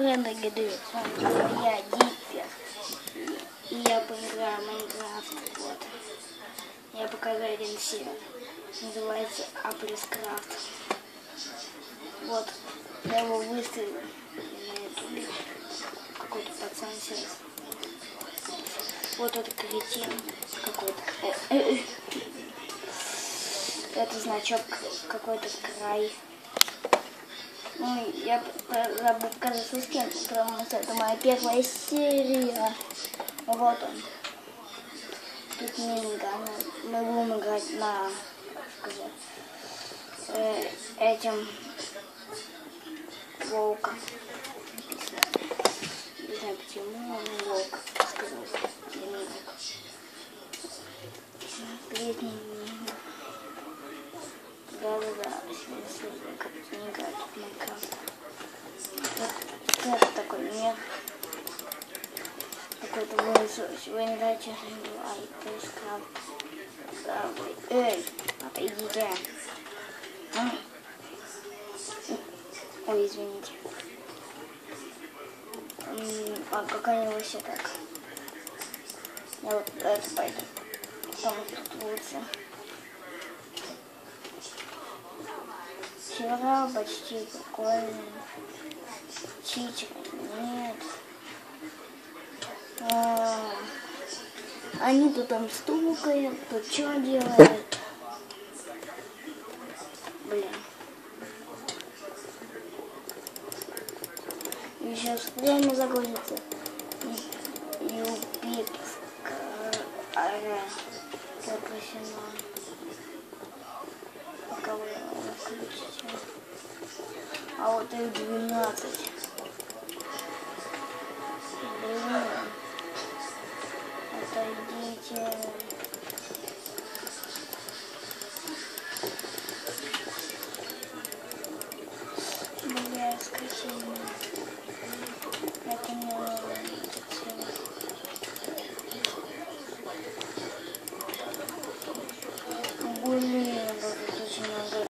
Бренда Гидеют. Я Диппер. И я поиграю в Майнкрафт. Вот. Я покажу один сервер. Называется Аплескрафт. Вот. Я его выставил на ютубе. Какой-то пацан сейчас. Вот этот кретин какой-то. Это значок какой-то край. Ну, я забыл показать свой скин, потому что это моя первая серия. Вот он. Тут миниган. Мы будем играть на, как сказать, этим волком. Не знаю почему он волк сказал. Летний миниган. Да-да-да, если как не играть в Майнкрафт. Вот это такой мир. Какой-то высокий. Вы играете в Аплескрафт. Да, вы. Эй, отойдите. Ой, извините. А как они вообще так? Я вот это пойду. Там тут лучше. Вчера почти прикольно. Чичик. Нет. Они тут там стукают, тут что делают? Блин. И сейчас время загрузится. Юпик. Запрещено. Пока вы включите. А вот их 12. Блин. Отойдите. Бля, скотина.